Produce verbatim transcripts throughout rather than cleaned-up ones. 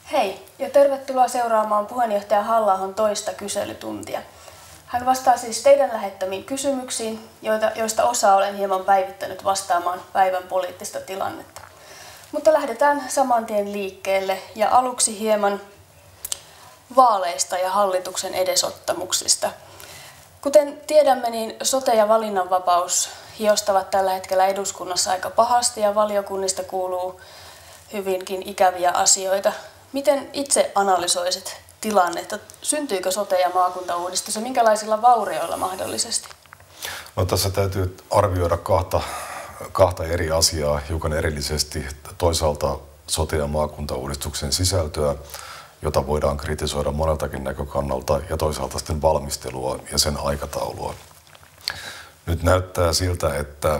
Hei ja tervetuloa seuraamaan puheenjohtaja Halla-ahon toista kyselytuntia. Hän vastaa siis teidän lähettämiin kysymyksiin, joita, joista osa olen hieman päivittänyt vastaamaan päivän poliittista tilannetta. Mutta lähdetään saman tien liikkeelle ja aluksi hieman vaaleista ja hallituksen edesottamuksista. Kuten tiedämme, niin sote- ja valinnanvapaus hiostavat tällä hetkellä eduskunnassa aika pahasti ja valiokunnista kuuluu hyvinkin ikäviä asioita. Miten itse analysoisit tilannetta? Syntyykö sote- ja maakuntauudistus ja minkälaisilla vaurioilla mahdollisesti? No, tässä täytyy arvioida kahta, kahta eri asiaa hiukan erillisesti. Toisaalta sote- ja maakuntauudistuksen sisältöä, jota voidaan kritisoida moneltakin näkökannalta, ja toisaalta sitten valmistelua ja sen aikataulua. Nyt näyttää siltä, että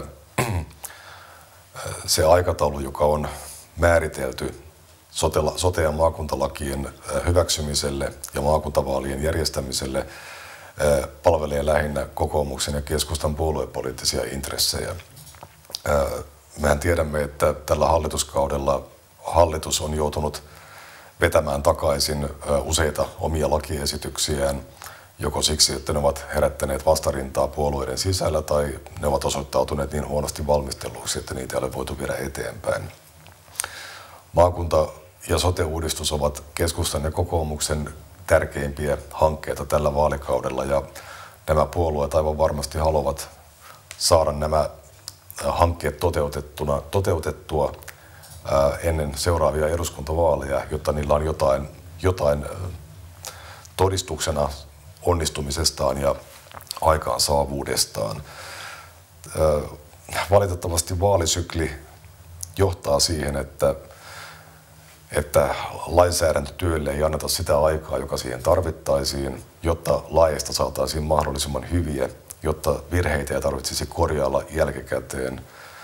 se aikataulu, joka on määritelty sote- ja maakuntalakien hyväksymiselle ja maakuntavaalien järjestämiselle, palvelee lähinnä kokoomuksen ja keskustan puoluepoliittisia intressejä. Mehän tiedämme, että tällä hallituskaudella hallitus on joutunut vetämään takaisin useita omia lakiesityksiään, joko siksi, että ne ovat herättäneet vastarintaa puolueiden sisällä tai ne ovat osoittautuneet niin huonosti valmisteluksi, että niitä ei ole voitu viedä eteenpäin. Maakunta- ja sote-uudistus ovat keskustan ja kokoomuksen tärkeimpiä hankkeita tällä vaalikaudella ja nämä puolueet aivan varmasti haluavat saada nämä hankkeet toteutettuna, toteutettua ennen seuraavia eduskuntavaaleja, jotta niillä on jotain, jotain todistuksena onnistumisestaan ja aikaansaavuudestaan. Valitettavasti vaalisykli johtaa siihen, että, että lainsäädäntötyölle ei anneta sitä aikaa, joka siihen tarvittaisiin, jotta laeista saataisiin mahdollisimman hyviä, jotta virheitä ei tarvitsisi korjailla jälkikäteen.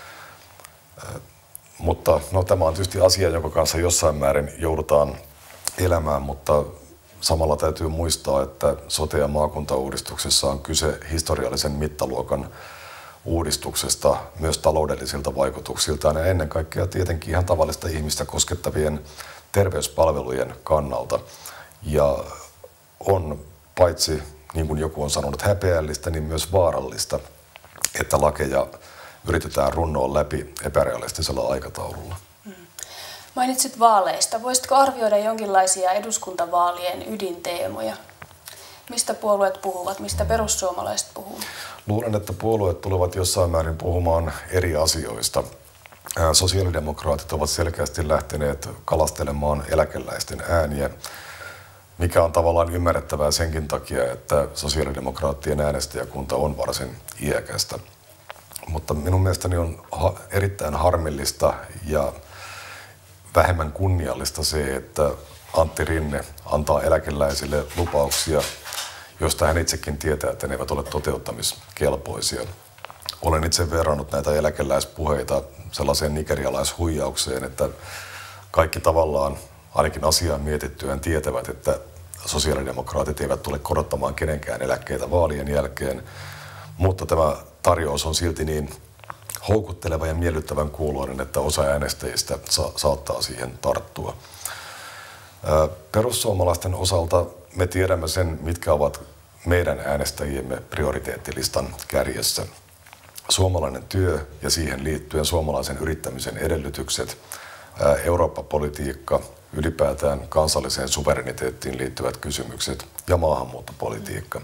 Mutta no, tämä on tietysti asia, jonka kanssa jossain määrin joudutaan elämään, mutta samalla täytyy muistaa, että sote- ja maakuntauudistuksessa on kyse historiallisen mittaluokan uudistuksesta myös taloudellisilta vaikutuksiltaan ja ennen kaikkea tietenkin ihan tavallista ihmistä koskettavien terveyspalvelujen kannalta. Ja on paitsi, niin kuin joku on sanonut, häpeällistä, niin myös vaarallista, että lakeja yritetään runnoa läpi epärealistisella aikataululla. Hmm. Mainitsit vaaleista. Voisitko arvioida jonkinlaisia eduskuntavaalien ydinteemoja? Mistä puolueet puhuvat, mistä perussuomalaiset puhuvat? Luulen, että puolueet tulevat jossain määrin puhumaan eri asioista. Sosiaalidemokraatit ovat selkeästi lähteneet kalastelemaan eläkeläisten ääniä, mikä on tavallaan ymmärrettävää senkin takia, että sosiaalidemokraattien äänestäjäkunta on varsin iäkästä. Mutta minun mielestäni on erittäin harmillista ja vähemmän kunniallista se, että Antti Rinne antaa eläkeläisille lupauksia, joista hän itsekin tietää, että ne eivät ole toteuttamiskelpoisia. Olen itse verrannut näitä eläkeläispuheita sellaiseen nigerialaishuijaukseen, että kaikki tavallaan ainakin asiaa mietittyään tietävät, että sosiaalidemokraatit eivät tule korottamaan kenenkään eläkkeitä vaalien jälkeen, mutta tämä tarjous on silti niin houkutteleva ja miellyttävän kuuloinen, että osa äänestäjistä sa- saattaa siihen tarttua. Perussuomalaisten osalta me tiedämme sen, mitkä ovat meidän äänestäjiemme prioriteettilistan kärjessä. Suomalainen työ ja siihen liittyen suomalaisen yrittämisen edellytykset, Eurooppa-politiikka, ylipäätään kansalliseen suvereniteettiin liittyvät kysymykset ja maahanmuuttopolitiikka.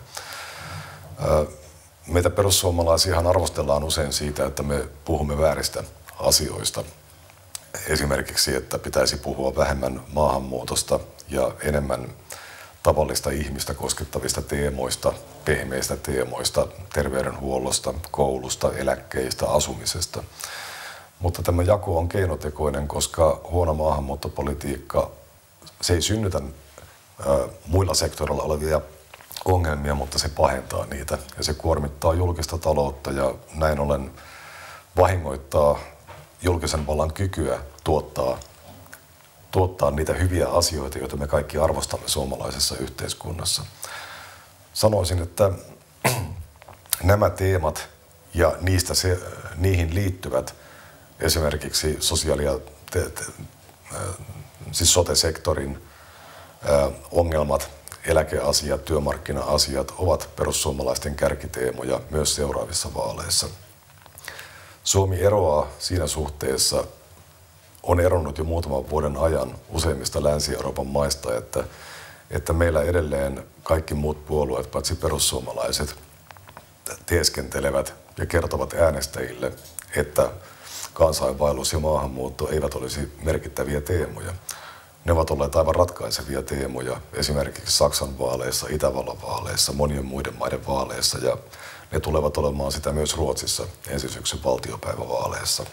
Meitä perussuomalaisiahan arvostellaan usein siitä, että me puhumme vääristä asioista. Esimerkiksi, että pitäisi puhua vähemmän maahanmuutosta ja enemmän tavallista ihmistä koskettavista teemoista, pehmeistä teemoista, terveydenhuollosta, koulusta, eläkkeistä, asumisesta. Mutta tämä jako on keinotekoinen, koska huono maahanmuuttopolitiikka, se ei synnytä ää, muilla sektoreilla olevia ongelmia, mutta se pahentaa niitä ja se kuormittaa julkista taloutta ja näin ollen vahingoittaa julkisen vallan kykyä tuottaa, tuottaa niitä hyviä asioita, joita me kaikki arvostamme suomalaisessa yhteiskunnassa. Sanoisin, että nämä teemat ja niistä se, niihin liittyvät esimerkiksi sosiaali- ja te, te, siis sote-sektorin ongelmat, eläkeasiat, työmarkkina-asiat ovat perussuomalaisten kärkiteemoja myös seuraavissa vaaleissa. Suomi eroaa siinä suhteessa, on eronnut jo muutaman vuoden ajan useimmista Länsi-Euroopan maista, että, että meillä edelleen kaikki muut puolueet, paitsi perussuomalaiset, teeskentelevät ja kertovat äänestäjille, että kansainvaellus ja maahanmuutto eivät olisi merkittäviä teemoja. Ne ovat olleet aivan ratkaisevia teemoja esimerkiksi Saksan vaaleissa, Itävallan vaaleissa, monien muiden maiden vaaleissa ja ne tulevat olemaan sitä myös Ruotsissa ensi syksyn valtiopäivävaaleissa.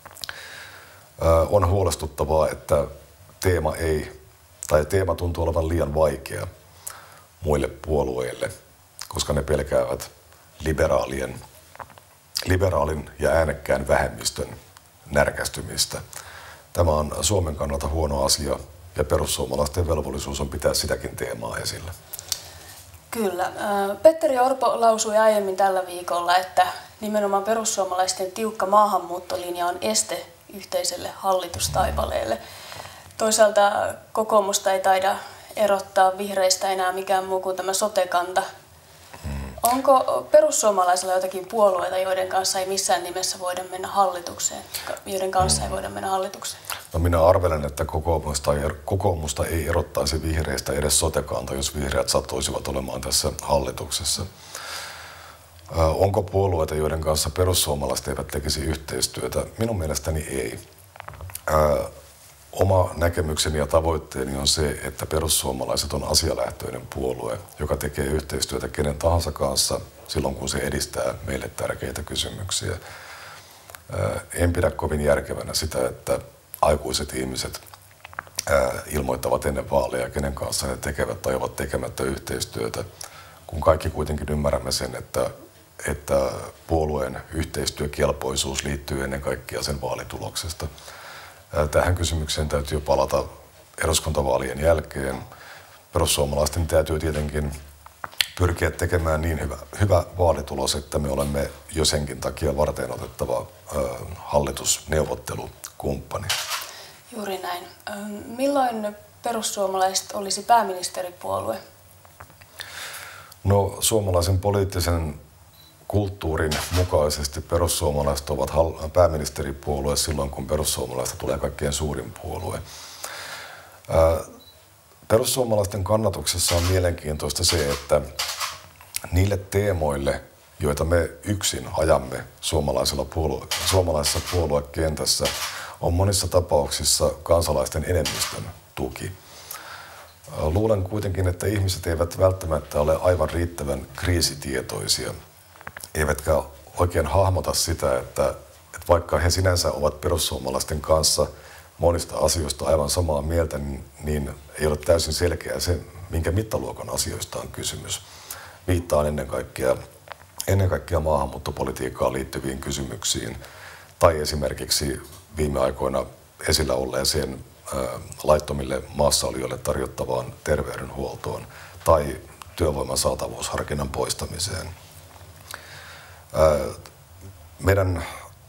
On huolestuttavaa, että teema ei, tai teema tuntuu olevan liian vaikea muille puolueille, koska ne pelkäävät liberaalien, liberaalin ja äänekkään vähemmistön närkästymistä. Tämä on Suomen kannalta huono asia ja perussuomalaisten velvollisuus on pitää sitäkin teemaa esillä. Kyllä. Petteri Orpo lausui aiemmin tällä viikolla, että nimenomaan perussuomalaisten tiukka maahanmuuttolinja on este yhteiselle hallitustaipaleelle. Toisaalta kokoomusta ei taida erottaa vihreistä enää mikään muu kuin tämä sote-kanta. Onko perussuomalaisilla jotakin puolueita, joiden kanssa ei missään nimessä voida mennä hallitukseen, joiden kanssa ei voida mennä hallitukseen? No minä arvelen, että kokoomusta ei, kokoomusta ei erottaisi vihreistä edes sote-kanta, jos vihreät sattuisivat olemaan tässä hallituksessa. Onko puolueita, joiden kanssa perussuomalaiset eivät tekisi yhteistyötä? Minun mielestäni ei. Oma näkemykseni ja tavoitteeni on se, että perussuomalaiset on asialähtöinen puolue, joka tekee yhteistyötä kenen tahansa kanssa silloin, kun se edistää meille tärkeitä kysymyksiä. En pidä kovin järkevänä sitä, että aikuiset ihmiset ilmoittavat ennen vaaleja, kenen kanssa ne tekevät tai ovat tekemättä yhteistyötä, kun kaikki kuitenkin ymmärrämme sen, että, että puolueen yhteistyökelpoisuus liittyy ennen kaikkea sen vaalituloksesta. Tähän kysymykseen täytyy palata eduskuntavaalien jälkeen. Perussuomalaisten täytyy tietenkin pyrkiä tekemään niin hyvä, hyvä vaalitulos, että me olemme jo senkin takia varten otettava hallitusneuvottelukumppani. Juuri näin. Milloin perussuomalaiset olisi pääministeripuolue? No, suomalaisen poliittisen kulttuurin mukaisesti perussuomalaiset ovat pääministeripuolue silloin, kun perussuomalaista tulee kaikkein suurin puolue. Perussuomalaisten kannatuksessa on mielenkiintoista se, että niille teemoille, joita me yksin ajamme suomalaisella puolue, suomalaisessa puoluekentässä, on monissa tapauksissa kansalaisten enemmistön tuki. Luulen kuitenkin, että ihmiset eivät välttämättä ole aivan riittävän kriisitietoisia, eivätkä oikein hahmota sitä, että, että vaikka he sinänsä ovat perussuomalaisten kanssa monista asioista aivan samaa mieltä, niin, niin ei ole täysin selkeää se, minkä mittaluokan asioista on kysymys. Viittaan ennen kaikkea, ennen kaikkea maahanmuuttopolitiikkaan liittyviin kysymyksiin tai esimerkiksi viime aikoina esillä olleeseen ää, laittomille maassaolijoille tarjottavaan terveydenhuoltoon tai työvoiman saatavuusharkinnan poistamiseen. Ää, meidän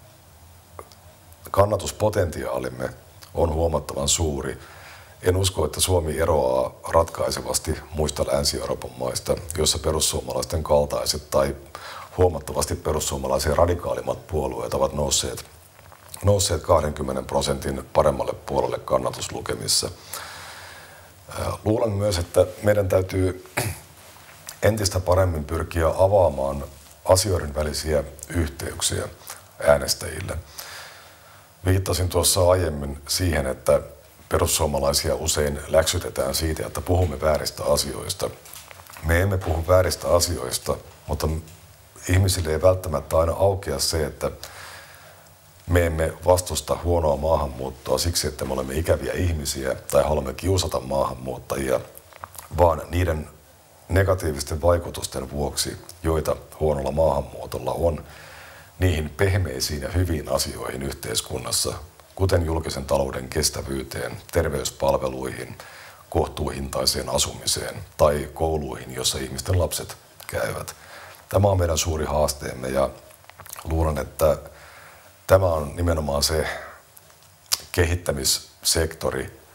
kannatuspotentiaalimme on huomattavan suuri. En usko, että Suomi eroaa ratkaisevasti muista Länsi-Euroopan maista, joissa perussuomalaisten kaltaiset tai huomattavasti perussuomalaisia radikaalimmat puolueet ovat nousseet, nousseet kaksikymmentä prosentin paremmalle puolelle kannatuslukemissa. Luulen myös, että meidän täytyy entistä paremmin pyrkiä avaamaan asioiden välisiä yhteyksiä äänestäjille. Viittasin tuossa aiemmin siihen, että perussuomalaisia usein läksytetään siitä, että puhumme vääristä asioista. Me emme puhu vääristä asioista, mutta ihmisille ei välttämättä aina aukea se, että me emme vastusta huonoa maahanmuuttoa siksi, että me olemme ikäviä ihmisiä tai haluamme kiusata maahanmuuttajia, vaan niiden negatiivisten vaikutusten vuoksi, joita huonolla maahanmuutolla on, niihin pehmeisiin ja hyviin asioihin yhteiskunnassa, kuten julkisen talouden kestävyyteen, terveyspalveluihin, kohtuuhintaiseen asumiseen tai kouluihin, jossa ihmisten lapset käyvät. Tämä on meidän suuri haasteemme ja luulen, että tämä on nimenomaan se kehittämissektori,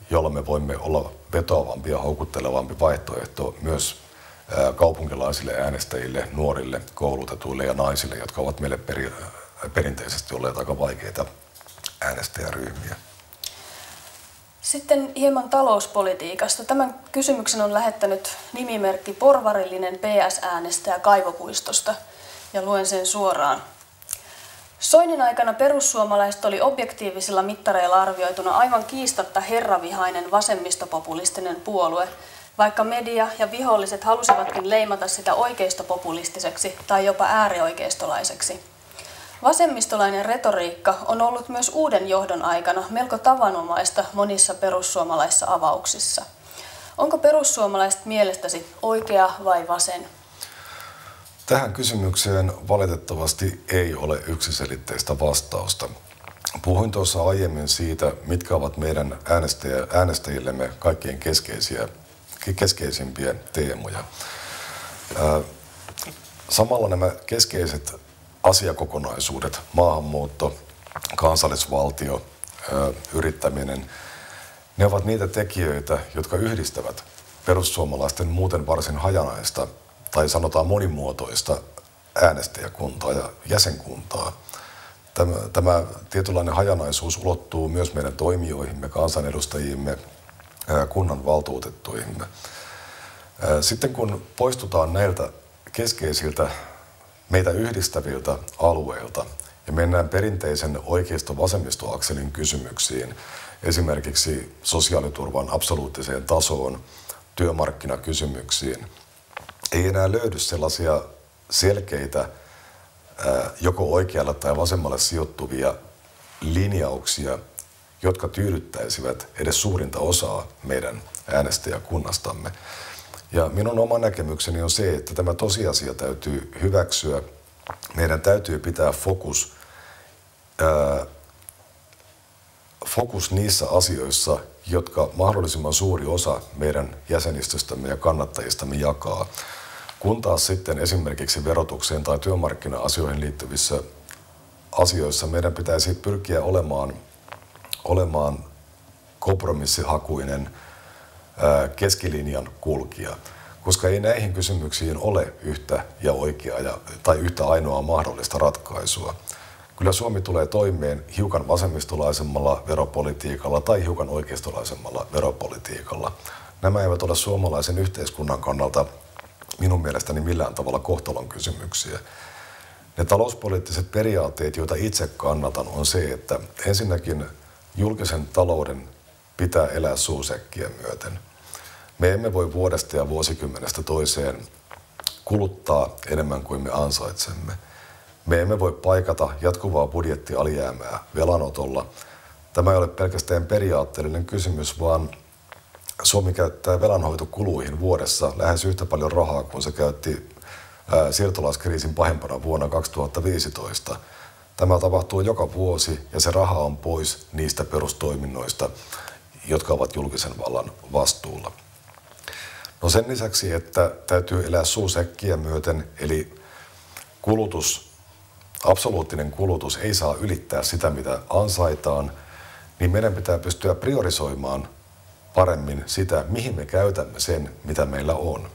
jolla me voimme olla vetoavampi ja houkuttelevampi vaihtoehto myös kaupunkilaisille äänestäjille, nuorille, koulutetuille ja naisille, jotka ovat meille peri- perinteisesti olleet aika vaikeita äänestäjäryhmiä. Sitten hieman talouspolitiikasta. Tämän kysymyksen on lähettänyt nimimerkki Porvarillinen P S-äänestäjä Kaivopuistosta, ja luen sen suoraan. Soinin aikana perussuomalaiset oli objektiivisilla mittareilla arvioituna aivan kiistatta herravihainen vasemmistopopulistinen puolue, vaikka media ja viholliset halusivatkin leimata sitä oikeistopopulistiseksi tai jopa äärioikeistolaiseksi. Vasemmistolainen retoriikka on ollut myös uuden johdon aikana melko tavanomaista monissa perussuomalaisissa avauksissa. Onko perussuomalaiset mielestäsi oikea vai vasen? Tähän kysymykseen valitettavasti ei ole yksiselitteistä vastausta. Puhuin tuossa aiemmin siitä, mitkä ovat meidän äänestäjä, äänestäjillemme kaikkein keskeisiä, keskeisimpiä teemoja. Samalla nämä keskeiset asiakokonaisuudet, maahanmuutto, kansallisvaltio, yrittäminen, ne ovat niitä tekijöitä, jotka yhdistävät perussuomalaisten muuten varsin hajanaista tai sanotaan monimuotoista äänestäjäkuntaa ja jäsenkuntaa. Tämä, tämä tietynlainen hajanaisuus ulottuu myös meidän toimijoihimme, kansanedustajiimme, kunnan valtuutettuihimme. Sitten kun poistutaan näiltä keskeisiltä meitä yhdistäviltä alueilta ja mennään perinteisen oikeisto-vasemmistoakselin kysymyksiin, esimerkiksi sosiaaliturvan absoluuttiseen tasoon, työmarkkinakysymyksiin, ei enää löydy sellaisia selkeitä joko oikealle tai vasemmalle sijoittuvia linjauksia, jotka tyydyttäisivät edes suurinta osaa meidän äänestäjäkunnastamme. Ja minun oma näkemykseni on se, että tämä tosiasia täytyy hyväksyä. Meidän täytyy pitää fokus, ää, fokus niissä asioissa, jotka mahdollisimman suuri osa meidän jäsenistöstämme ja kannattajistamme jakaa. Kun taas sitten esimerkiksi verotukseen tai työmarkkina-asioihin liittyvissä asioissa meidän pitäisi pyrkiä olemaan, olemaan kompromissihakuinen keskilinjan kulkija, koska ei näihin kysymyksiin ole yhtä ja oikeaa ja, tai yhtä ainoaa mahdollista ratkaisua. Kyllä Suomi tulee toimeen hiukan vasemmistolaisemmalla veropolitiikalla tai hiukan oikeistolaisemmalla veropolitiikalla. Nämä eivät ole suomalaisen yhteiskunnan kannalta minun mielestäni millään tavalla kohtalon kysymyksiä. Ne talouspoliittiset periaatteet, joita itse kannatan, on se, että ensinnäkin julkisen talouden pitää elää suusäkkiä myöten. Me emme voi vuodesta ja vuosikymmenestä toiseen kuluttaa enemmän kuin me ansaitsemme. Me emme voi paikata jatkuvaa budjettialijäämää velanotolla. Tämä ei ole pelkästään periaatteellinen kysymys, vaan Suomi käyttää velanhoitokuluihin vuodessa lähes yhtä paljon rahaa kuin se käytti ää, siirtolaiskriisin pahimpana vuonna kaksituhattaviisitoista. Tämä tapahtuu joka vuosi ja se raha on pois niistä perustoiminnoista, jotka ovat julkisen vallan vastuulla. No sen lisäksi, että täytyy elää suusäkkiä myöten, eli kulutus, absoluuttinen kulutus ei saa ylittää sitä, mitä ansaitaan, niin meidän pitää pystyä priorisoimaan paremmin sitä, mihin me käytämme sen, mitä meillä on.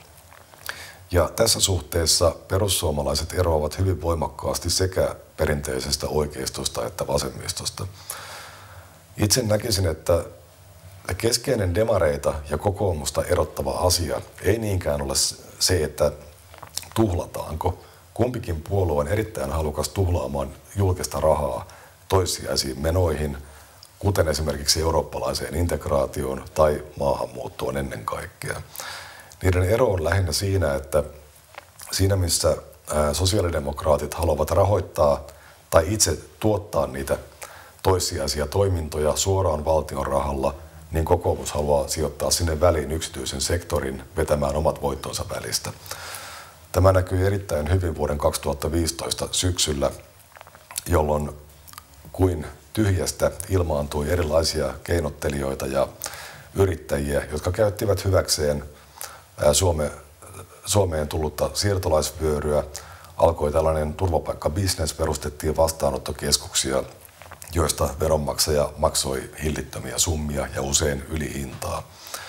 Ja tässä suhteessa perussuomalaiset eroavat hyvin voimakkaasti sekä perinteisestä oikeistosta että vasemmistosta. Itse näkisin, että keskeinen demareita ja kokoomusta erottava asia ei niinkään ole se, että tuhlataanko. Kumpikin puolue on erittäin halukas tuhlaamaan julkista rahaa toissijaisiin menoihin, kuten esimerkiksi eurooppalaiseen integraatioon tai maahanmuuttoon ennen kaikkea. Niiden ero on lähinnä siinä, että siinä missä sosiaalidemokraatit haluavat rahoittaa tai itse tuottaa niitä toissijaisia toimintoja suoraan valtion rahalla, niin kokoomus haluaa sijoittaa sinne väliin yksityisen sektorin vetämään omat voittonsa välistä. Tämä näkyy erittäin hyvin vuoden kaksituhattaviisitoista syksyllä, jolloin kuin tyhjästä ilmaantui erilaisia keinottelijoita ja yrittäjiä, jotka käyttivät hyväkseen Suome, Suomeen tullutta siirtolaisvyöryä. Alkoi tällainen turvapaikkabisnes, perustettiin vastaanottokeskuksia joista veronmaksaja maksoi hillittömiä summia ja usein ylihintaa.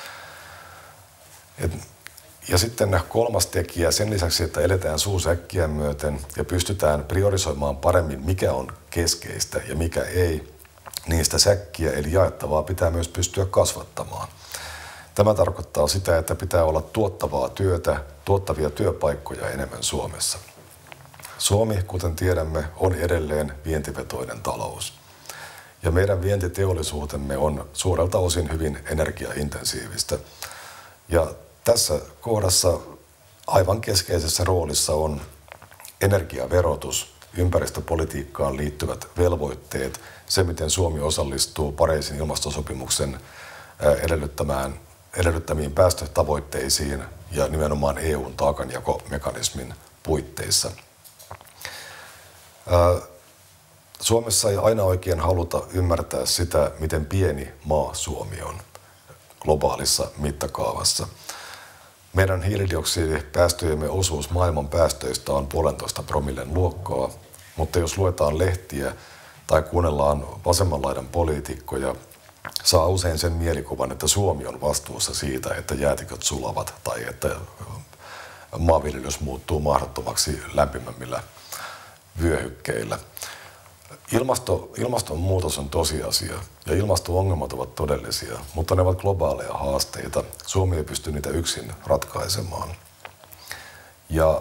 Et, ja sitten kolmas tekijä, sen lisäksi, että eletään suusäkkiä myöten ja pystytään priorisoimaan paremmin, mikä on keskeistä ja mikä ei, niin sitä säkkiä eli jaettavaa pitää myös pystyä kasvattamaan. Tämä tarkoittaa sitä, että pitää olla tuottavaa työtä, tuottavia työpaikkoja enemmän Suomessa. Suomi, kuten tiedämme, on edelleen vientivetoinen talous. Ja meidän vientiteollisuutemme on suurelta osin hyvin energiaintensiivistä. Ja tässä kohdassa aivan keskeisessä roolissa on energiaverotus, ympäristöpolitiikkaan liittyvät velvoitteet, se miten Suomi osallistuu Pariisin ilmastosopimuksen edellyttämään, edellyttämiin päästötavoitteisiin ja nimenomaan E U:n taakanjakomekanismin puitteissa. Suomessa ei aina oikein haluta ymmärtää sitä, miten pieni maa Suomi on globaalissa mittakaavassa. Meidän hiilidioksidipäästöjemme osuus maailman päästöistä on puolentoista promillen luokkaa, mutta jos luetaan lehtiä tai kuunnellaan vasemman laidan poliitikkoja, saa usein sen mielikuvan, että Suomi on vastuussa siitä, että jäätiköt sulavat tai että maanviljelys muuttuu mahdottomaksi lämpimämmillä vyöhykkeillä. Ilmasto, ilmastonmuutos on tosiasia ja ilmasto-ongelmat ovat todellisia, mutta ne ovat globaaleja haasteita. Suomi ei pysty niitä yksin ratkaisemaan. Ja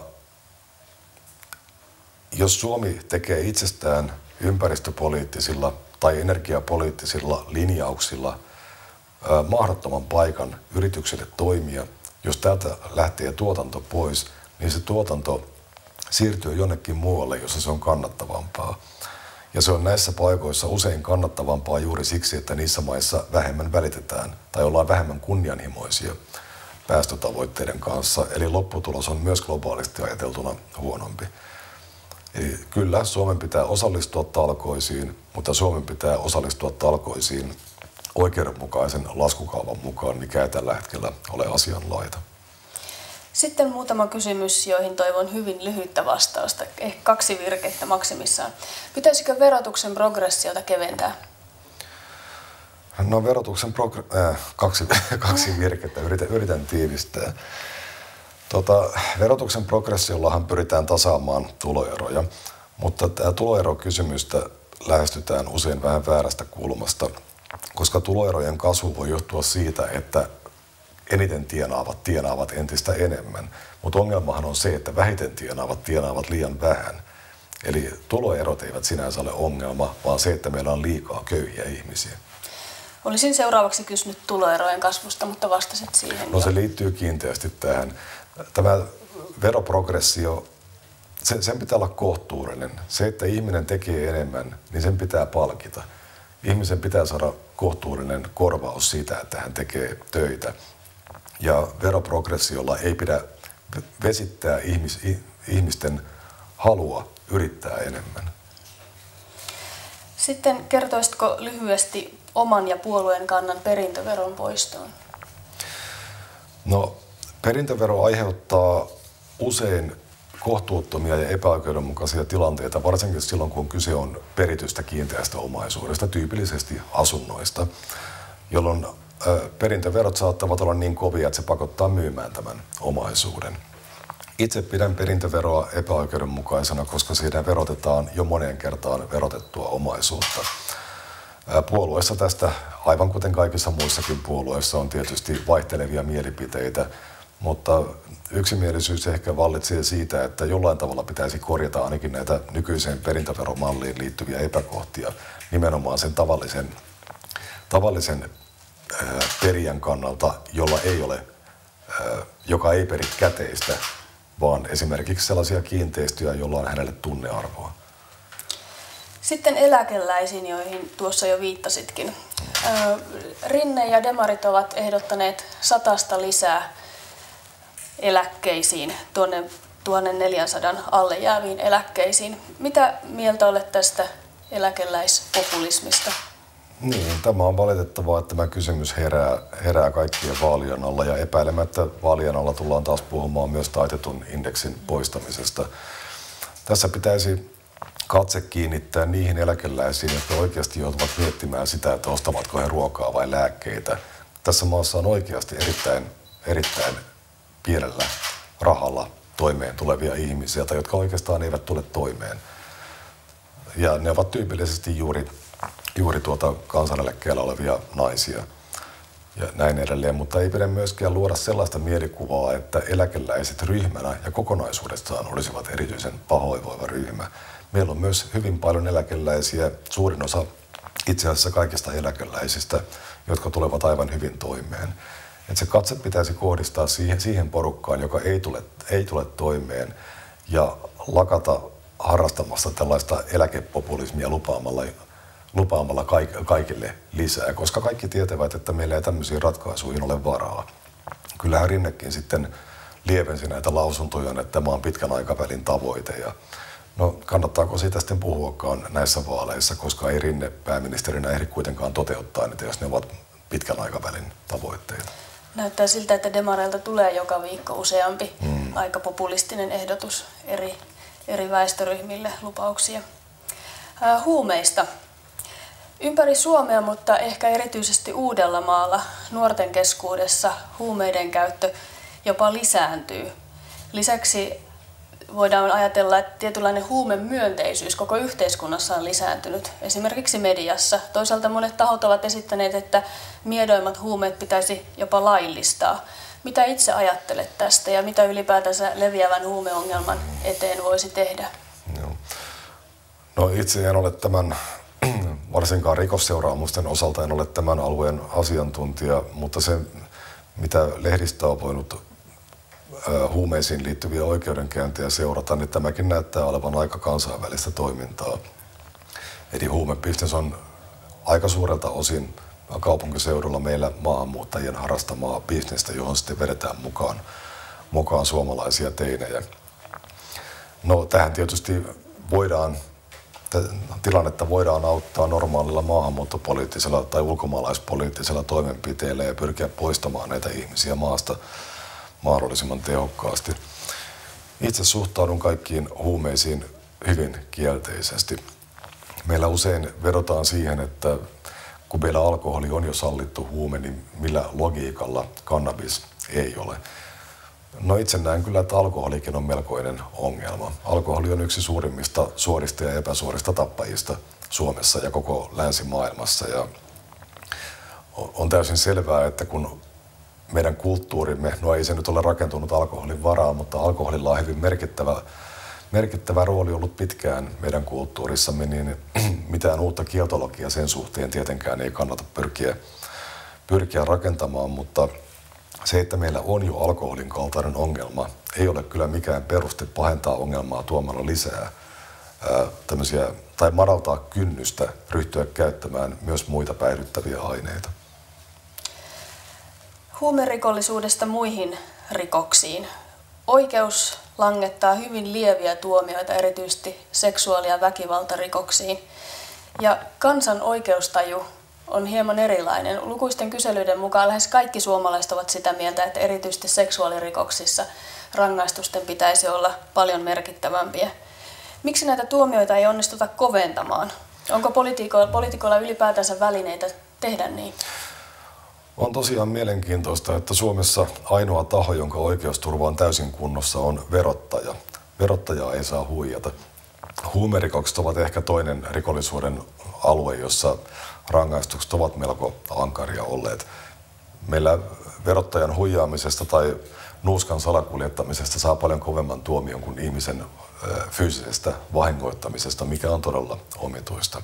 jos Suomi tekee itsestään ympäristöpoliittisilla tai energiapoliittisilla linjauksilla ää, mahdottoman paikan yrityksille toimia, jos täältä lähtee tuotanto pois, niin se tuotanto siirtyy jonnekin muualle, jossa se on kannattavampaa. Ja se on näissä paikoissa usein kannattavampaa juuri siksi, että niissä maissa vähemmän välitetään tai ollaan vähemmän kunnianhimoisia päästötavoitteiden kanssa. Eli lopputulos on myös globaalisti ajateltuna huonompi. Eli kyllä Suomen pitää osallistua talkoisiin, mutta Suomen pitää osallistua talkoisiin oikeudenmukaisen laskukaavan mukaan, mikä ei tällä hetkellä ole asianlaita. Sitten muutama kysymys, joihin toivon hyvin lyhyttä vastausta, ehkä kaksi virkettä maksimissaan. Pitäisikö verotuksen progressiota keventää? No verotuksen progr- äh, kaksi, kaksi virkettä, yritän, yritän tiivistää. Tota, verotuksen progressiollahan pyritään tasaamaan tuloeroja, mutta tämä tuloerokysymystä lähestytään usein vähän väärästä kulmasta, koska tuloerojen kasvu voi johtua siitä, että eniten tienaavat tienaavat entistä enemmän, mutta ongelmahan on se, että vähiten tienaavat tienaavat liian vähän. Eli tuloerot eivät sinänsä ole ongelma, vaan se, että meillä on liikaa köyhiä ihmisiä. Olisin seuraavaksi kysynyt tuloerojen kasvusta, mutta vastasit siihen. No se liittyy kiinteästi tähän. Tämä veroprogressio, sen pitää olla kohtuullinen. Se, että ihminen tekee enemmän, niin sen pitää palkita. Ihmisen pitää saada kohtuullinen korvaus siitä, että hän tekee töitä. Ja veroprogressiolla ei pidä vesittää ihmis, ihmisten halua yrittää enemmän. Sitten kertoisitko lyhyesti oman ja puolueen kannan perintöveron poistoon? No, perintövero aiheuttaa usein kohtuuttomia ja epäoikeudenmukaisia tilanteita, varsinkin silloin, kun kyse on peritystä kiinteästä omaisuudesta, tyypillisesti asunnoista, jolloin perintöverot saattavat olla niin kovia, että se pakottaa myymään tämän omaisuuden. Itse pidän perintöveroa epäoikeudenmukaisena, koska siinä verotetaan jo moneen kertaan verotettua omaisuutta. Puolueessa tästä, aivan kuten kaikissa muissakin puolueissa, on tietysti vaihtelevia mielipiteitä, mutta yksimielisyys ehkä vallitsee siitä, että jollain tavalla pitäisi korjata ainakin näitä nykyiseen perintöveromalliin liittyviä epäkohtia nimenomaan sen tavallisen, tavallisen perijän kannalta, jolla ei ole, joka ei peri käteistä, vaan esimerkiksi sellaisia kiinteistöjä, joilla on hänelle tunnearvoa. Sitten eläkeläisiin, joihin tuossa jo viittasitkin. Rinne ja demarit ovat ehdottaneet satasta lisää eläkkeisiin, tuonne tuhatneljäsataa alle jääviin eläkkeisiin. Mitä mieltä olet tästä eläkeläispopulismista? Niin, tämä on valitettavaa, että tämä kysymys herää, herää kaikkien vaalien alla ja epäilemättä vaalien alla tullaan taas puhumaan myös taitetun indeksin poistamisesta. Tässä pitäisi katse kiinnittää niihin eläkeläisiin, jotka oikeasti joutuvat miettimään sitä, että ostavatko he ruokaa vai lääkkeitä. Tässä maassa on oikeasti erittäin, erittäin pienellä rahalla toimeen tulevia ihmisiä, tai jotka oikeastaan eivät tule toimeen. Ja ne ovat tyypillisesti juuri, juuri tuota kansaneläkkeellä olevia naisia ja näin edelleen, mutta ei pidä myöskään luoda sellaista mielikuvaa, että eläkeläiset ryhmänä ja kokonaisuudessaan olisivat erityisen pahoinvoiva ryhmä. Meillä on myös hyvin paljon eläkeläisiä, suurin osa itse asiassa kaikista eläkeläisistä, jotka tulevat aivan hyvin toimeen. Että se katse pitäisi kohdistaa siihen, siihen porukkaan, joka ei tule, ei tule toimeen, ja lakata harrastamasta tällaista eläkepopulismia lupaamalla, lupaamalla kaikille lisää, koska kaikki tietävät, että meillä ei tämmöisiin ratkaisuihin ole varaa. Kyllähän Rinnekin sitten lievensi näitä lausuntoja, että tämä on pitkän aikavälin tavoite. Ja no, kannattaako siitä sitten puhuakaan näissä vaaleissa, koska ei Rinne pääministerinä ehdi kuitenkaan toteuttaa niitä, jos ne ovat pitkän aikavälin tavoitteita. Näyttää siltä, että demareilta tulee joka viikko useampi mm. aika populistinen ehdotus eri, eri väestöryhmille lupauksia. Äh, huumeista. Ympäri Suomea, mutta ehkä erityisesti Uudellamaalla nuorten keskuudessa huumeiden käyttö jopa lisääntyy. Lisäksi voidaan ajatella, että tietynlainen huumemyönteisyys koko yhteiskunnassa on lisääntynyt, esimerkiksi mediassa. Toisaalta monet tahot ovat esittäneet, että miedoimmat huumeet pitäisi jopa laillistaa. Mitä itse ajattelet tästä ja mitä ylipäätänsä leviävän huumeongelman eteen voisi tehdä? Joo. No itse en ole tämän, varsinkaan rikosseuraamusten osalta en ole tämän alueen asiantuntija, mutta se mitä lehdistä on voinut huumeisiin liittyviä oikeudenkäyntejä seurata, niin tämäkin näyttää olevan aika kansainvälistä toimintaa. Eli huumebisnes on aika suurelta osin kaupunkiseudulla meillä maahanmuuttajien harrastamaa bisnestä, johon sitten vedetään mukaan, mukaan suomalaisia teinejä. No tähän tietysti voidaan, tilannetta voidaan auttaa normaalilla maahanmuuttopoliittisella tai ulkomaalaispoliittisella toimenpiteillä ja pyrkiä poistamaan näitä ihmisiä maasta mahdollisimman tehokkaasti. Itse suhtaudun kaikkiin huumeisiin hyvin kielteisesti. Meillä usein vedotaan siihen, että kun meillä alkoholi on jo sallittu huume, niin millä logiikalla kannabis ei ole. No itse näen kyllä, että alkoholikin on melkoinen ongelma. Alkoholi on yksi suurimmista suorista ja epäsuorista tappajista Suomessa ja koko länsimaailmassa. Ja on täysin selvää, että kun meidän kulttuurimme, no ei se nyt ole rakentunut alkoholin varaan, mutta alkoholilla on hyvin merkittävä, merkittävä rooli ollut pitkään meidän kulttuurissamme, niin mitään uutta kieltologiaa sen suhteen tietenkään ei kannata pyrkiä, pyrkiä rakentamaan, mutta se, että meillä on jo alkoholin kaltainen ongelma, ei ole kyllä mikään peruste pahentaa ongelmaa tuomalla lisää ää, tämmöisiä, tai madaltaa kynnystä ryhtyä käyttämään myös muita päihdyttäviä aineita. Huumerikollisuudesta muihin rikoksiin. Oikeus langettaa hyvin lieviä tuomioita erityisesti seksuaali- ja väkivaltarikoksiin. Ja kansan oikeustaju on hieman erilainen. Lukuisten kyselyiden mukaan lähes kaikki suomalaiset ovat sitä mieltä, että erityisesti seksuaalirikoksissa rangaistusten pitäisi olla paljon merkittävämpiä. Miksi näitä tuomioita ei onnistuta koventamaan? Onko poliitikoilla, poliitikoilla ylipäätänsä välineitä tehdä niin? On tosiaan mielenkiintoista, että Suomessa ainoa taho, jonka oikeusturva on täysin kunnossa, on verottaja. Verottajaa ei saa huijata. Huumerikokset ovat ehkä toinen rikollisuuden alue, jossa rangaistukset ovat melko ankaria olleet. Meillä verottajan huijaamisesta tai nuuskan salakuljettamisesta saa paljon kovemman tuomion kuin ihmisen fyysisestä vahingoittamisesta, mikä on todella omituista.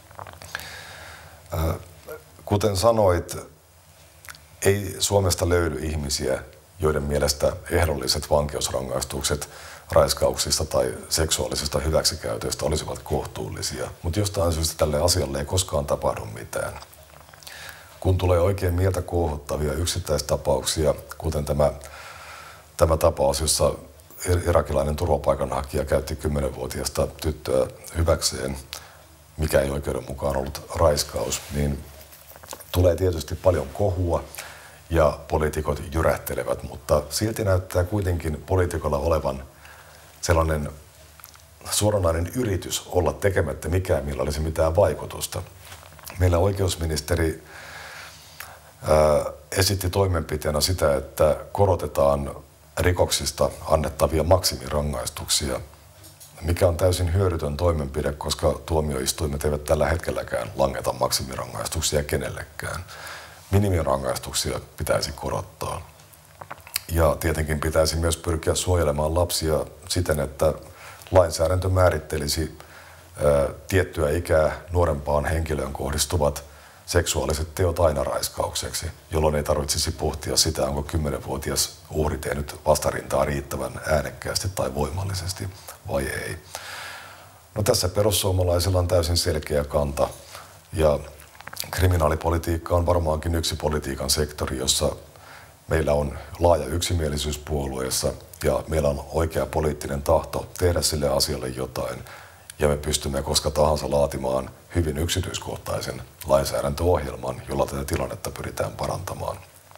Kuten sanoit, ei Suomesta löydy ihmisiä, joiden mielestä ehdolliset vankeusrangaistukset raiskauksista tai seksuaalisesta hyväksikäytöstä olisivat kohtuullisia, mutta jostain syystä tälle asialle ei koskaan tapahdu mitään. Kun tulee oikein mieltä kuohuttavia yksittäistapauksia, kuten tämä, tämä tapaus, jossa irakilainen turvapaikanhakija käytti kymmenvuotiaasta tyttöä hyväkseen, mikä ei oikeuden mukaan ollut raiskaus, niin tulee tietysti paljon kohua ja poliitikot jyrähtelevät, mutta silti näyttää kuitenkin poliitikolla olevan sellainen suoranainen yritys olla tekemättä mikään, millä olisi mitään vaikutusta. Meillä oikeusministeri ää, esitti toimenpiteenä sitä, että korotetaan rikoksista annettavia maksimirangaistuksia, mikä on täysin hyödytön toimenpide, koska tuomioistuimet eivät tällä hetkelläkään langeta maksimirangaistuksia kenellekään. Minimirangaistuksia pitäisi korottaa. Ja tietenkin pitäisi myös pyrkiä suojelemaan lapsia siten, että lainsäädäntö määrittelisi ää, tiettyä ikää nuorempaan henkilöön kohdistuvat seksuaaliset teot aina raiskaukseksi, jolloin ei tarvitsisi pohtia sitä, onko kymmenvuotias uhri tehnyt vastarintaa riittävän äänekkäästi tai voimallisesti vai ei. No, tässä perussuomalaisilla on täysin selkeä kanta, ja kriminaalipolitiikka on varmaankin yksi politiikan sektori, jossa meillä on laaja yksimielisyys puolueessa ja meillä on oikea poliittinen tahto tehdä sille asialle jotain, ja me pystymme koska tahansa laatimaan hyvin yksityiskohtaisen lainsäädäntöohjelman, jolla tätä tilannetta pyritään parantamaan.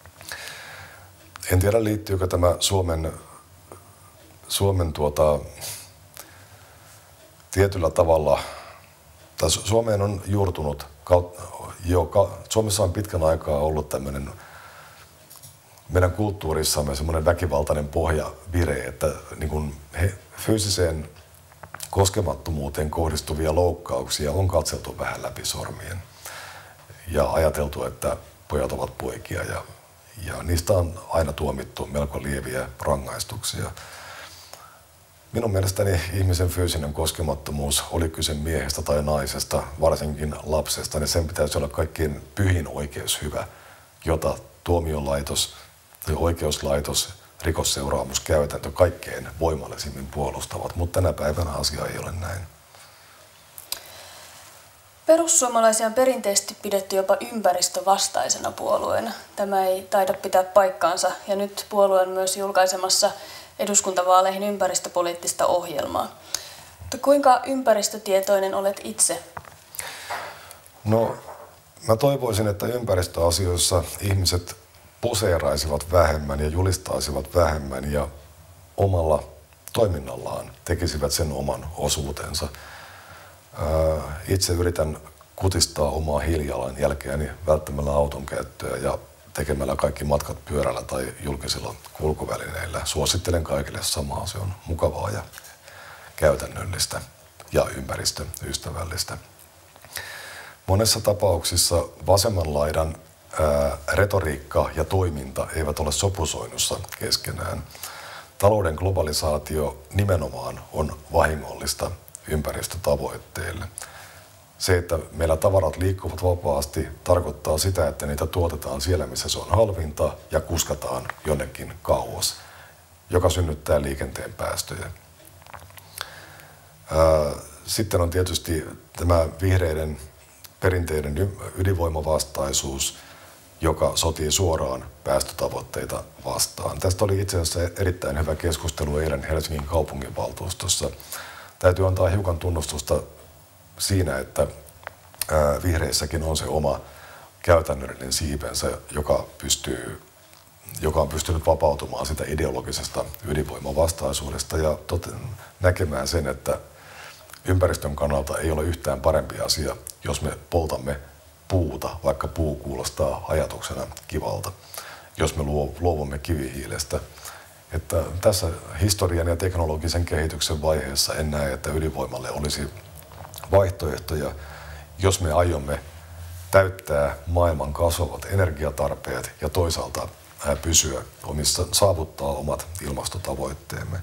En tiedä, liittyykö tämä Suomen, Suomen tuota, tietyllä tavalla, tai Suomeen on juurtunut, jo, Suomessa on pitkän aikaa ollut tämmöinen meidän kulttuurissamme semmoinen väkivaltainen pohjavire, että niin kuin he, fyysiseen koskemattomuuteen kohdistuvia loukkauksia on katseltu vähän läpi sormien ja ajateltu, että pojat ovat poikia, ja, ja niistä on aina tuomittu melko lieviä rangaistuksia. Minun mielestäni ihmisen fyysinen koskemattomuus, oli kyse miehestä tai naisesta, varsinkin lapsesta, niin sen pitäisi olla kaikkein pyhin oikeushyvä, jota tuomiolaitos ja oikeuslaitos, rikosseuraamuskäytäntö kaikkein voimallisimmin puolustavat, mutta tänä päivänä asia ei ole näin. Perussuomalaisia on perinteisesti pidetty jopa ympäristövastaisena puolueena. Tämä ei taida pitää paikkaansa, ja nyt puolue on myös julkaisemassa eduskuntavaaleihin ympäristöpoliittista ohjelmaa. Mutta kuinka ympäristötietoinen olet itse? No, mä toivoisin, että ympäristöasioissa ihmiset poseeraisivat vähemmän ja julistaisivat vähemmän ja omalla toiminnallaan tekisivät sen oman osuutensa. Itse yritän kutistaa omaa hiilijalanjälkeäni välttämällä auton käyttöä ja tekemällä kaikki matkat pyörällä tai julkisilla kulkuvälineillä. Suosittelen kaikille samaa, se on mukavaa ja käytännöllistä ja ympäristöystävällistä. Monessa tapauksissa vasemman laidan ää, retoriikka ja toiminta eivät ole sopusoinnussa keskenään. Talouden globalisaatio nimenomaan on vahingollista ympäristötavoitteille. Se, että meillä tavarat liikkuvat vapaasti, tarkoittaa sitä, että niitä tuotetaan siellä, missä se on halvinta, ja kuskataan jonnekin kauas, joka synnyttää liikenteen päästöjä. Sitten on tietysti tämä vihreiden perinteinen ydinvoimavastaisuus, joka sotii suoraan päästötavoitteita vastaan. Tästä oli itse asiassa erittäin hyvä keskustelu eilen Helsingin kaupunginvaltuustossa. Täytyy antaa hiukan tunnustusta siinä, että vihreissäkin on se oma käytännöllinen siipensä, joka, pystyy, joka on pystynyt vapautumaan sitä ideologisesta ydinvoimavastaisuudesta ja toten, näkemään sen, että ympäristön kannalta ei ole yhtään parempi asia, jos me poltamme puuta, vaikka puu kuulostaa ajatuksena kivalta, jos me luovumme kivihiilestä. Että tässä historian ja teknologisen kehityksen vaiheessa en näe, että ydinvoimalle olisi vaihtoehtoja, jos me aiomme täyttää maailman kasvavat energiatarpeet ja toisaalta pysyä omissa, saavuttaa omat ilmastotavoitteemme.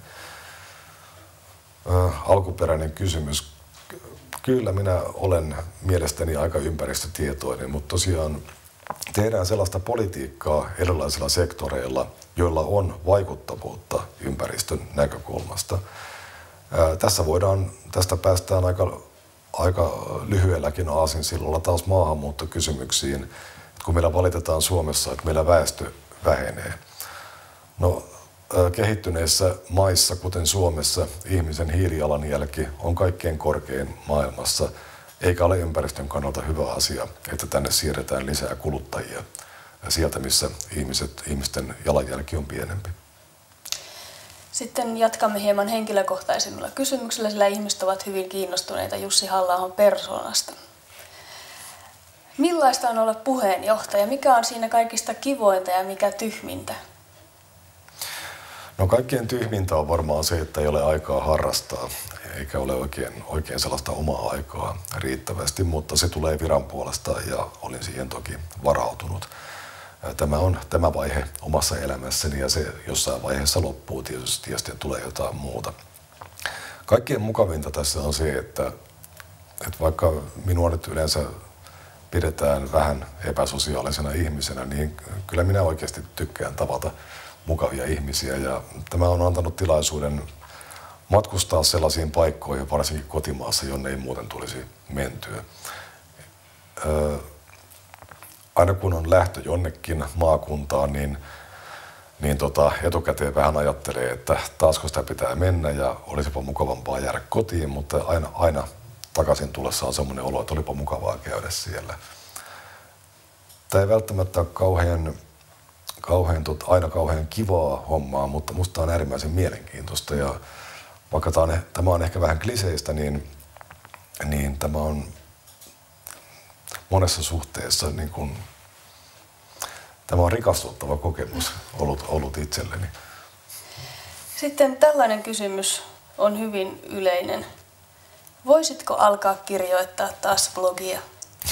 Alkuperäinen kysymys. Kyllä minä olen mielestäni aika ympäristötietoinen, mutta tosiaan tehdään sellaista politiikkaa erilaisilla sektoreilla, joilla on vaikuttavuutta ympäristön näkökulmasta. Ää, tässä voidaan, tästä päästään aika, aika lyhyelläkin aasinsillolla taas maahanmuuttokysymyksiin, että kun meillä valitetaan Suomessa, että meillä väestö vähenee. No, ää, kehittyneissä maissa, kuten Suomessa, ihmisen hiilijalanjälki on kaikkein korkein maailmassa, eikä ole ympäristön kannalta hyvä asia, että tänne siirretään lisää kuluttajia sieltä, missä ihmiset, ihmisten jalanjälki on pienempi. Sitten jatkamme hieman henkilökohtaisemmilla kysymyksillä, sillä ihmiset ovat hyvin kiinnostuneita Jussi Halla-ahon persoonasta. Millaista on olla puheenjohtaja? Mikä on siinä kaikista kivointa ja mikä tyhmintä? No kaikkein tyhmintä on varmaan se, että ei ole aikaa harrastaa, eikä ole oikein, oikein sellaista omaa aikaa riittävästi, mutta se tulee viran puolesta ja olin siihen toki varautunut. Tämä on tämä vaihe omassa elämässäni ja se jossain vaiheessa loppuu tietysti ja sitten tulee jotain muuta. Kaikkein mukavinta tässä on se, että, että vaikka minua nyt yleensä pidetään vähän epäsosiaalisena ihmisenä, niin kyllä minä oikeasti tykkään tavata mukavia ihmisiä ja tämä on antanut tilaisuuden matkustaa sellaisiin paikkoihin, varsinkin kotimaassa, jonne ei muuten tulisi mentyä. Öö, aina kun on lähtö jonnekin maakuntaan, niin, niin tota, etukäteen vähän ajattelee, että taasko sitä pitää mennä ja olisipa mukavampaa jäädä kotiin, mutta aina, aina takaisin tullessa on semmoinen olo, että olipa mukavaa käydä siellä. Tämä ei välttämättä ole kauhean, kauhean, tot, aina kauhean kivaa hommaa, mutta musta on äärimmäisen mielenkiintoista. Ja vaikka tämä on, tämä on ehkä vähän kliseistä, niin, niin tämä on monessa suhteessa niin kuin, tämä on rikastuttava kokemus ollut, ollut itselleni. Sitten tällainen kysymys on hyvin yleinen. Voisitko alkaa kirjoittaa taas blogia?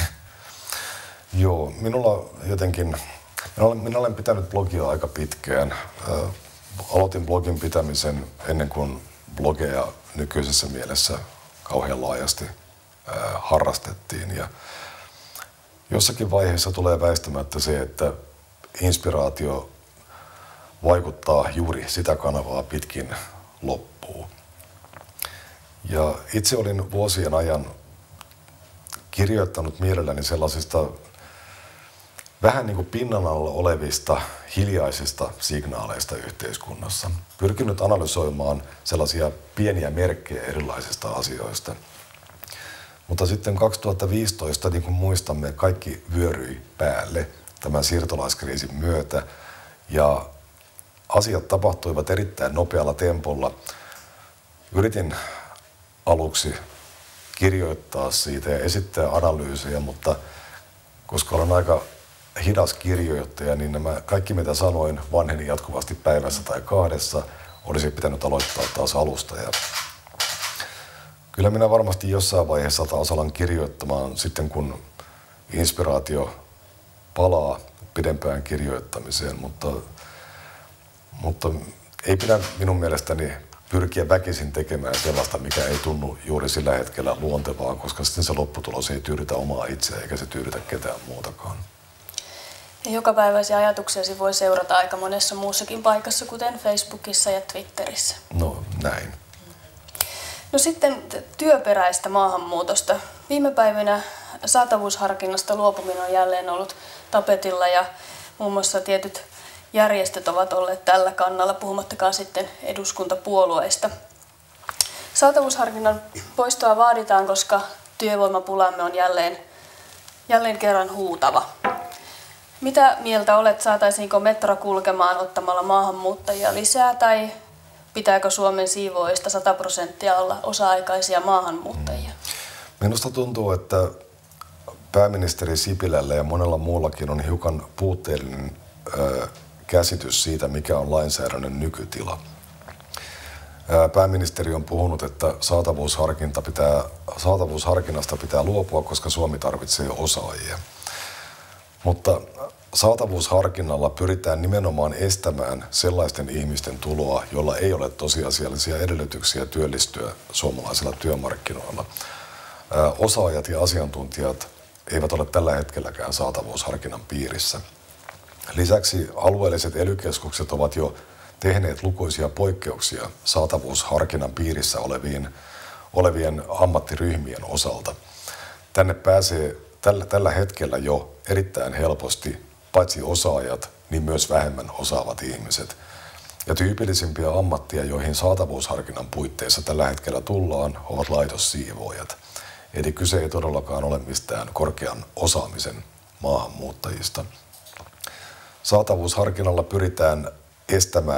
Joo, minulla jotenkin, minä olen, minä olen pitänyt blogia aika pitkään. Äh, aloitin blogin pitämisen ennen kuin blogeja nykyisessä mielessä kauhean laajasti äh, harrastettiin. Ja jossakin vaiheessa tulee väistämättä se, että inspiraatio vaikuttaa juuri sitä kanavaa pitkin loppuun. Ja itse olin vuosien ajan kirjoittanut mielelläni sellaisista vähän niin kuin pinnan alla olevista hiljaisista signaaleista yhteiskunnassa. Pyrkinyt analysoimaan sellaisia pieniä merkkejä erilaisista asioista. Mutta sitten kaksituhattaviisitoista, niin kuin muistamme, kaikki vyöryi päälle tämän siirtolaiskriisin myötä ja asiat tapahtuivat erittäin nopealla tempolla. Yritin aluksi kirjoittaa siitä ja esittää analyysejä, mutta koska olen aika hidas kirjoittaja, niin nämä kaikki mitä sanoin vanheni jatkuvasti päivässä tai kahdessa, olisi pitänyt aloittaa taas alusta. Ja kyllä minä varmasti jossain vaiheessa taas alan kirjoittamaan sitten, kun inspiraatio palaa pidempään kirjoittamiseen, mutta, mutta ei pidä minun mielestäni pyrkiä väkisin tekemään sellaista, mikä ei tunnu juuri sillä hetkellä luontevaa, koska sitten se lopputulos ei tyydytä omaa itseä eikä se tyydytä ketään muutakaan. Ja jokapäiväisiä ajatuksiasi voi seurata aika monessa muussakin paikassa, kuten Facebookissa ja Twitterissä. No näin. No sitten työperäistä maahanmuutosta. Viime päivinä saatavuusharkinnasta luopuminen on jälleen ollut tapetilla ja muun muassa tietyt järjestöt ovat olleet tällä kannalla, puhumattakaan sitten eduskuntapuolueista. Saatavuusharkinnan poistoa vaaditaan, koska työvoimapulamme on jälleen, jälleen kerran huutava. Mitä mieltä olet, saataisiinko metro kulkemaan ottamalla maahanmuuttajia lisää tai pitääkö Suomen siivoojista sata prosenttia olla osa-aikaisia maahanmuuttajia? Minusta tuntuu, että pääministeri Sipilällä ja monella muullakin on hiukan puutteellinen ö, käsitys siitä, mikä on lainsäädännön nykytila. Pääministeri on puhunut, että saatavuusharkinta pitää, saatavuusharkinnasta pitää luopua, koska Suomi tarvitsee osaajia. Mutta saatavuusharkinnalla pyritään nimenomaan estämään sellaisten ihmisten tuloa, joilla ei ole tosiasiallisia edellytyksiä työllistyä suomalaisilla työmarkkinoilla. Osaajat ja asiantuntijat eivät ole tällä hetkelläkään saatavuusharkinnan piirissä. Lisäksi alueelliset ely keskukset ovat jo tehneet lukuisia poikkeuksia saatavuusharkinnan piirissä oleviin, olevien ammattiryhmien osalta. Tänne pääsee tällä, tällä hetkellä jo erittäin helposti paitsi osaajat, niin myös vähemmän osaavat ihmiset. Ja tyypillisimpiä ammattia, joihin saatavuusharkinnan puitteissa tällä hetkellä tullaan, ovat laitossiivoojat. Eli kyse ei todellakaan ole mistään korkean osaamisen maahanmuuttajista. Saatavuusharkinnalla pyritään estämään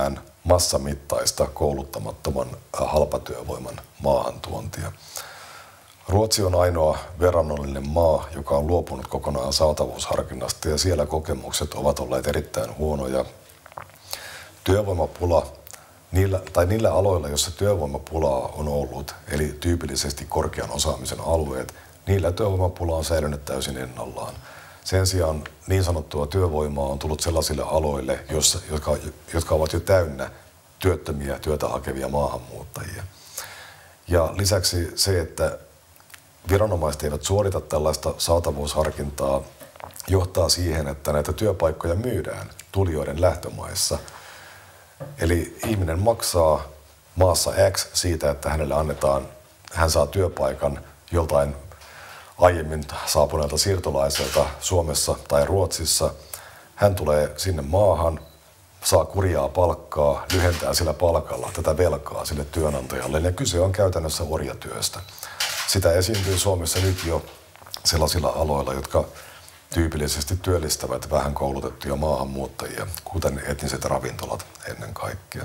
massamittaista kouluttamattoman halpatyövoiman maahantuontia. Ruotsi on ainoa verrannollinen maa, joka on luopunut kokonaan saatavuusharkinnasta, ja siellä kokemukset ovat olleet erittäin huonoja. Työvoimapula niillä, tai niillä aloilla, joissa työvoimapulaa on ollut, eli tyypillisesti korkean osaamisen alueet, niillä työvoimapula on säilynyt täysin ennallaan. Sen sijaan niin sanottua työvoimaa on tullut sellaisille aloille, jossa, jotka, jotka ovat jo täynnä työttömiä, työtä hakevia maahanmuuttajia. Ja lisäksi se, että viranomaiset eivät suorita tällaista saatavuusharkintaa, johtaa siihen, että näitä työpaikkoja myydään tulijoiden lähtömaissa. Eli ihminen maksaa maassa X siitä, että hänelle annetaan, hän saa työpaikan joltain aiemmin saapuneelta siirtolaiselta Suomessa tai Ruotsissa. Hän tulee sinne maahan, saa kurjaa palkkaa, lyhentää sillä palkalla tätä velkaa sille työnantajalle. Ja kyse on käytännössä orjatyöstä. Sitä esiintyy Suomessa nyt jo sellaisilla aloilla, jotka tyypillisesti työllistävät vähän koulutettuja maahanmuuttajia, kuten etniset ravintolat ennen kaikkea.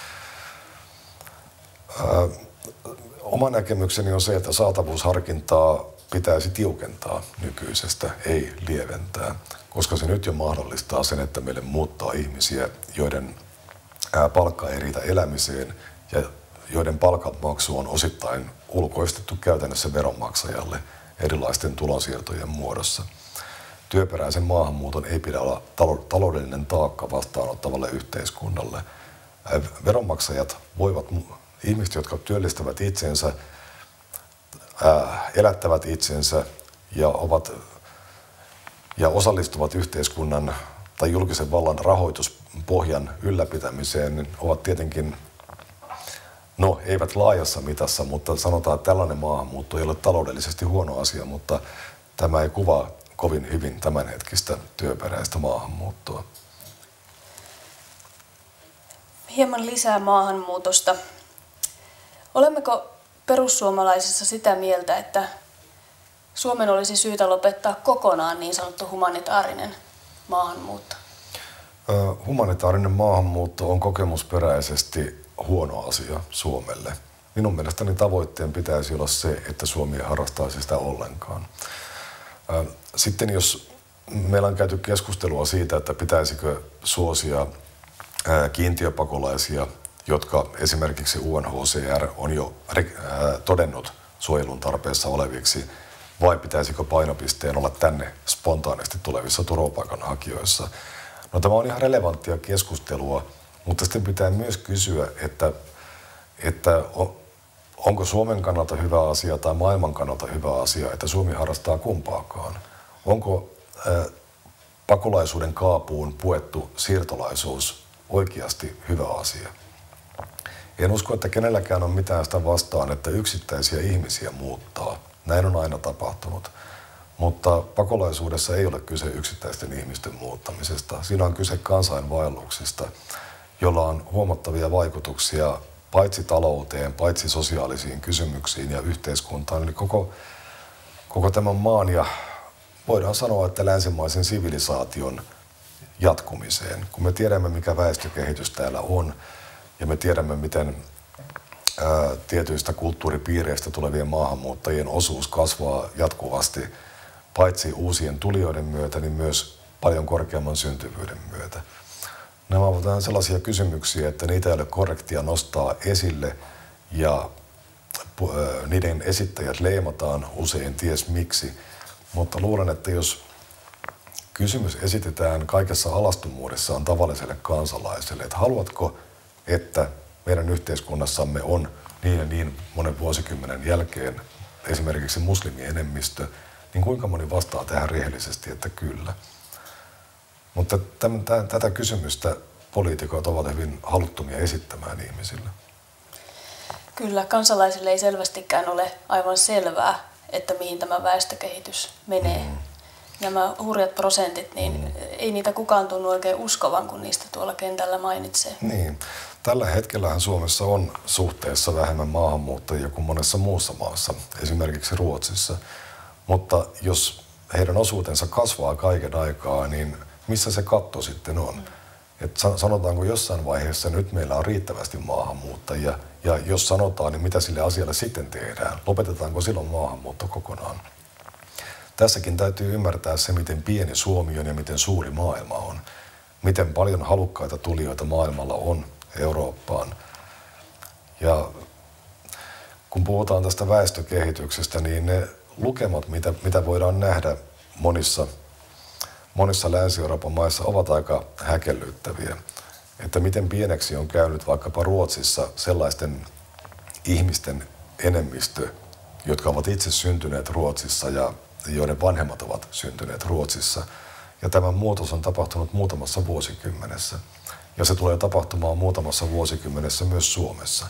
Ää, oma näkemykseni on se, että saatavuusharkintaa pitäisi tiukentaa nykyisestä, ei lieventää, koska se nyt jo mahdollistaa sen, että meille muuttaa ihmisiä, joiden ää, palkka ei riitä elämiseen ja joiden palkanmaksu on osittain ulkoistettu käytännössä veronmaksajalle erilaisten tulonsiirtojen muodossa. Työperäisen maahanmuuton ei pidä olla taloudellinen taakka vastaanottavalle yhteiskunnalle. Veronmaksajat voivat, ihmiset, jotka työllistävät itsensä, elättävät itsensä ja, ovat, ja osallistuvat yhteiskunnan tai julkisen vallan rahoituspohjan ylläpitämiseen, niin ovat tietenkin, no eivät laajassa mitassa, mutta sanotaan, että tällainen maahanmuutto ei ole taloudellisesti huono asia, mutta tämä ei kuvaa kovin hyvin tämänhetkistä työperäistä maahanmuuttoa. Hieman lisää maahanmuutosta. Olemmeko perussuomalaisissa sitä mieltä, että Suomen olisi syytä lopettaa kokonaan niin sanottu humanitaarinen maahanmuutto? Humanitaarinen maahanmuutto on kokemusperäisesti huono asia Suomelle. Minun mielestäni tavoitteen pitäisi olla se, että Suomi ei harrastaisi sitä ollenkaan. Sitten jos meillä on käyty keskustelua siitä, että pitäisikö suosia kiintiöpakolaisia, jotka esimerkiksi U N H C R on jo todennut suojelun tarpeessa oleviksi, vai pitäisikö painopisteen olla tänne spontaanisti tulevissa turvapaikanhakijoissa. No, tämä on ihan relevanttia keskustelua, mutta sitten pitää myös kysyä, että, että onko Suomen kannalta hyvä asia tai maailman kannalta hyvä asia, että Suomi harrastaa kumpaakaan. Onko ää, pakolaisuuden kaapuun puettu siirtolaisuus oikeasti hyvä asia? En usko, että kenelläkään on mitään sitä vastaan, että yksittäisiä ihmisiä muuttaa. Näin on aina tapahtunut. Mutta pakolaisuudessa ei ole kyse yksittäisten ihmisten muuttamisesta. Siinä on kyse kansainvaelluksista, jolla on huomattavia vaikutuksia paitsi talouteen, paitsi sosiaalisiin kysymyksiin ja yhteiskuntaan. Eli koko, koko tämän maan ja voidaan sanoa, että länsimaisen sivilisaation jatkumiseen. Kun me tiedämme, mikä väestökehitys täällä on, ja me tiedämme, miten ää, tietyistä kulttuuripiireistä tulevien maahanmuuttajien osuus kasvaa jatkuvasti, paitsi uusien tulijoiden myötä, niin myös paljon korkeamman syntyvyyden myötä. Nämä ovat sellaisia kysymyksiä, että niitä ei ole korrektia nostaa esille, ja ää, niiden esittäjät leimataan usein ties miksi. Mutta luulen, että jos kysymys esitetään kaikessa alastomuudessaan tavalliselle kansalaiselle, että haluatko, että meidän yhteiskunnassamme on niin ja niin monen vuosikymmenen jälkeen esimerkiksi muslimienemmistö, niin kuinka moni vastaa tähän rehellisesti, että kyllä. Mutta tämän, tämän, tätä kysymystä poliitikot ovat hyvin haluttomia esittämään ihmisille. Kyllä, kansalaisille ei selvästikään ole aivan selvää, että mihin tämä väestökehitys menee. Mm. Nämä hurjat prosentit, niin mm. ei niitä kukaan tunnu oikein uskovan, kun niistä tuolla kentällä mainitsee. Niin. Tällä hetkellähän Suomessa on suhteessa vähemmän maahanmuuttajia kuin monessa muussa maassa, esimerkiksi Ruotsissa. Mutta jos heidän osuutensa kasvaa kaiken aikaa, niin missä se katto sitten on? Mm. Että sanotaanko jossain vaiheessa, nyt meillä on riittävästi maahanmuuttajia, ja jos sanotaan, niin mitä sille asialle sitten tehdään? Lopetetaanko silloin maahanmuutto kokonaan? Tässäkin täytyy ymmärtää se, miten pieni Suomi on ja miten suuri maailma on. Miten paljon halukkaita tulijoita maailmalla on Eurooppaan. Ja kun puhutaan tästä väestökehityksestä, niin ne lukemat, mitä, mitä voidaan nähdä monissa, monissa Länsi-Euroopan maissa, ovat aika häkellyttäviä. Että miten pieneksi on käynyt vaikkapa Ruotsissa sellaisten ihmisten enemmistö, jotka ovat itse syntyneet Ruotsissa ja joiden vanhemmat ovat syntyneet Ruotsissa. Ja tämä muutos on tapahtunut muutamassa vuosikymmenessä. Ja se tulee tapahtumaan muutamassa vuosikymmenessä myös Suomessa.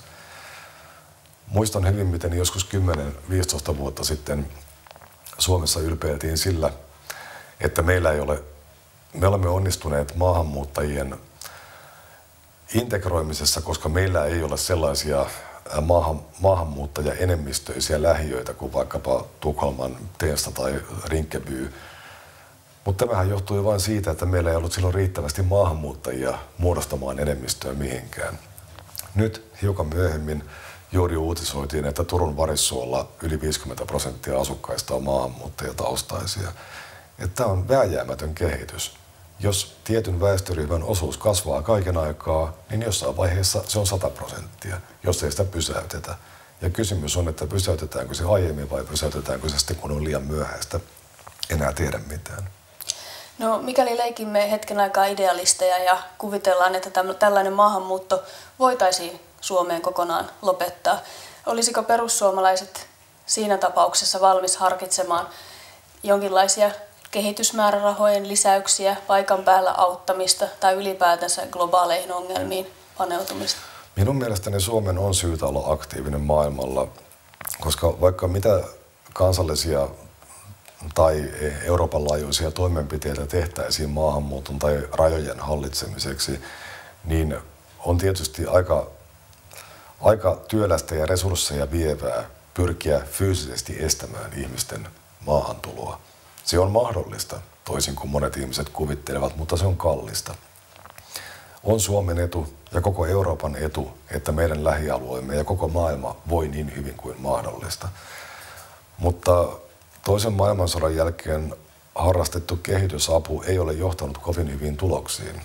Muistan hyvin, miten joskus kymmenen viisitoista vuotta sitten Suomessa ylpeiltiin sillä, että meillä ei ole, me olemme onnistuneet maahanmuuttajien integroimisessa, koska meillä ei ole sellaisia maahan, maahanmuuttajaenemmistöisiä lähiöitä kuin vaikkapa Tukholman Tensta tai Rinkeby. Mutta tämähän johtui vain siitä, että meillä ei ollut silloin riittävästi maahanmuuttajia muodostamaan enemmistöä mihinkään. Nyt hiukan myöhemmin juuri uutisoitiin, että Turun Varissuolla yli viisikymmentä prosenttia asukkaista on maahanmuuttajataustaisia. Tämä on vääjäämätön kehitys. Jos tietyn väestöryhmän osuus kasvaa kaiken aikaa, niin jossain vaiheessa se on sata prosenttia, jos ei sitä pysäytetä. Ja kysymys on, että pysäytetäänkö se aiemmin vai pysäytetäänkö se sitten, kun on liian myöhäistä enää tehdä mitään. No, mikäli leikimme hetken aikaa idealisteja ja kuvitellaan, että tällainen maahanmuutto voitaisiin Suomeen kokonaan lopettaa, olisiko perussuomalaiset siinä tapauksessa valmis harkitsemaan jonkinlaisia kehitysmäärärahojen lisäyksiä, paikan päällä auttamista tai ylipäätänsä globaaleihin ongelmiin paneutumista? Minun mielestäni Suomen on syytä olla aktiivinen maailmalla, koska vaikka mitä kansallisia tai Euroopan laajuisia toimenpiteitä tehtäisiin maahanmuuton tai rajojen hallitsemiseksi, niin on tietysti aika, aika työlästä ja resursseja vievää pyrkiä fyysisesti estämään ihmisten maahantuloa. Se on mahdollista, toisin kuin monet ihmiset kuvittelevat, mutta se on kallista. On Suomen etu ja koko Euroopan etu, että meidän lähialueemme ja koko maailma voi niin hyvin kuin mahdollista. Mutta toisen maailmansodan jälkeen harrastettu kehitysapu ei ole johtanut kovin hyviin tuloksiin.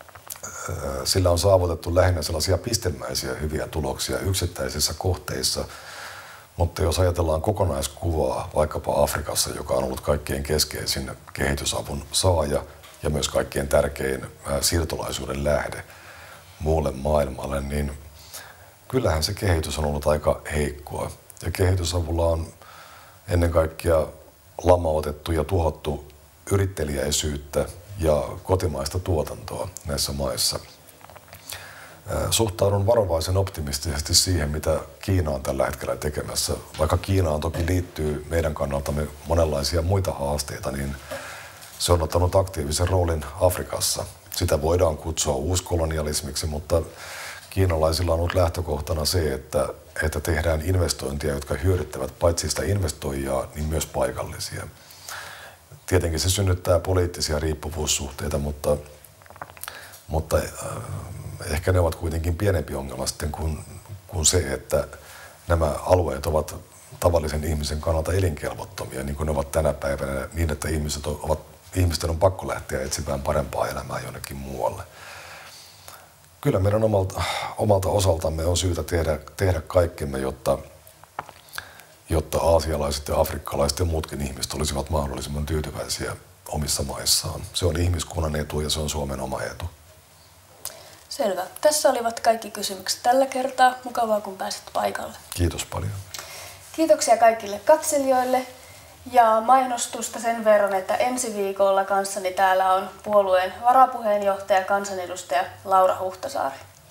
Sillä on saavutettu lähinnä sellaisia pistemäisiä hyviä tuloksia yksittäisissä kohteissa, mutta jos ajatellaan kokonaiskuvaa vaikkapa Afrikassa, joka on ollut kaikkein keskeisin kehitysavun saaja ja myös kaikkein tärkein siirtolaisuuden lähde muulle maailmalle, niin kyllähän se kehitys on ollut aika heikkoa. Ja kehitysavulla on ennen kaikkea lamautettu ja tuhottu yritteliäisyyttä ja kotimaista tuotantoa näissä maissa. Suhtaudun varovaisen optimistisesti siihen, mitä Kiina on tällä hetkellä tekemässä. Vaikka Kiinaan toki liittyy meidän kannaltamme monenlaisia muita haasteita, niin se on ottanut aktiivisen roolin Afrikassa. Sitä voidaan kutsua uuskolonialismiksi, mutta kiinalaisilla on ollut lähtökohtana se, että, että tehdään investointia, jotka hyödyttävät paitsi sitä investoijaa, niin myös paikallisia. Tietenkin se synnyttää poliittisia riippuvuussuhteita, mutta, mutta äh, ehkä ne ovat kuitenkin pienempi ongelma sitten kuin, kuin se, että nämä alueet ovat tavallisen ihmisen kannalta elinkelvottomia, niin kuin ne ovat tänä päivänä, niin että ihmiset ovat, ihmisten on pakko lähteä etsimään parempaa elämää jonnekin muualle. Kyllä meidän omalta, omalta osaltamme on syytä tehdä, tehdä kaikkemme, jotta, jotta aasialaiset ja afrikkalaiset ja muutkin ihmiset olisivat mahdollisimman tyytyväisiä omissa maissaan. Se on ihmiskunnan etu ja se on Suomen oma etu. Selvä. Tässä olivat kaikki kysymykset tällä kertaa. Mukavaa, kun pääsit paikalle. Kiitos paljon. Kiitoksia kaikille katselijoille. Ja mainostusta sen verran, että ensi viikolla kanssani täällä on puolueen varapuheenjohtaja, kansanedustaja Laura Huhtasaari.